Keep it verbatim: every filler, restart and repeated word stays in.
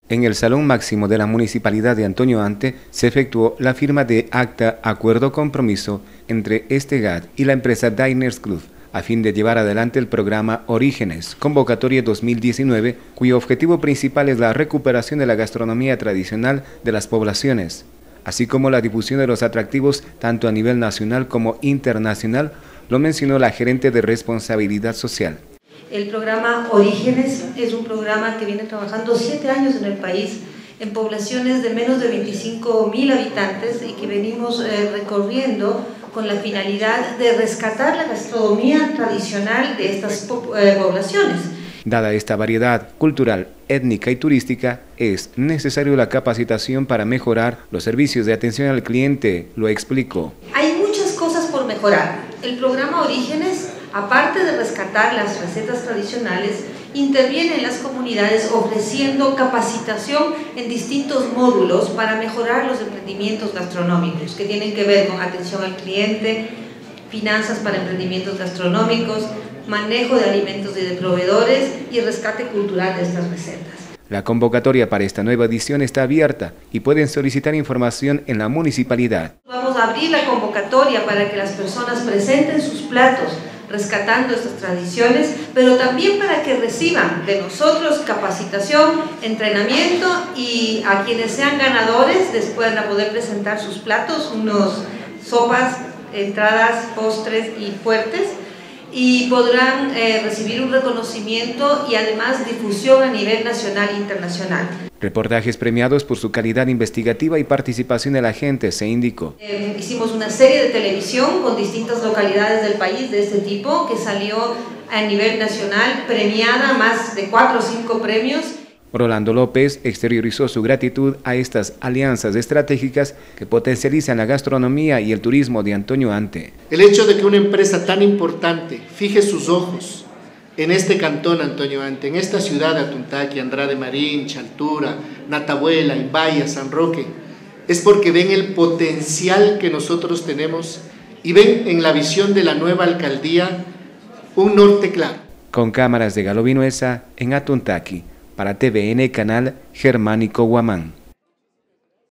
En el Salón Máximo de la Municipalidad de Antonio Ante se efectuó la firma de acta Acuerdo Compromiso entre Estegad y la empresa Diners Club a fin de llevar adelante el programa Orígenes, convocatoria dos mil diecinueve, cuyo objetivo principal es la recuperación de la gastronomía tradicional de las poblaciones, así como la difusión de los atractivos tanto a nivel nacional como internacional, lo mencionó la gerente de Responsabilidad Social. El programa Orígenes es un programa que viene trabajando siete años en el país, en poblaciones de menos de veinticinco mil habitantes y que venimos eh, recorriendo con la finalidad de rescatar la gastronomía tradicional de estas eh, poblaciones. Dada esta variedad cultural, étnica y turística, es necesario la capacitación para mejorar los servicios de atención al cliente, lo explicó. Hay muchas cosas por mejorar. El programa Orígenes, aparte de rescatar las recetas tradicionales, interviene en las comunidades ofreciendo capacitación en distintos módulos para mejorar los emprendimientos gastronómicos que tienen que ver con atención al cliente, finanzas para emprendimientos gastronómicos, manejo de alimentos y de proveedores y rescate cultural de estas recetas. La convocatoria para esta nueva edición está abierta y pueden solicitar información en la municipalidad. Vamos a abrir la convocatoria para que las personas presenten sus platos rescatando estas tradiciones, pero también para que reciban de nosotros capacitación, entrenamiento y a quienes sean ganadores después van a poder presentar sus platos, unos sopas, entradas, postres y fuertes, y podrán eh, recibir un reconocimiento y además difusión a nivel nacional e internacional. Reportajes premiados por su calidad investigativa y participación de la gente, se indicó. Eh, hicimos una serie de televisión con distintas localidades del país de este tipo que salió a nivel nacional, premiada, más de cuatro o cinco premios. Rolando López exteriorizó su gratitud a estas alianzas estratégicas que potencializan la gastronomía y el turismo de Antonio Ante. El hecho de que una empresa tan importante fije sus ojos en este cantón Antonio Ante, en esta ciudad de Atuntaqui, Andrade Marín, Chaltura, Natabuela, Imbaya, San Roque, es porque ven el potencial que nosotros tenemos y ven en la visión de la nueva alcaldía un norte claro. Con cámaras de Galo Vinuesa en Atuntaqui, para T V N Canal Germánico Guamán.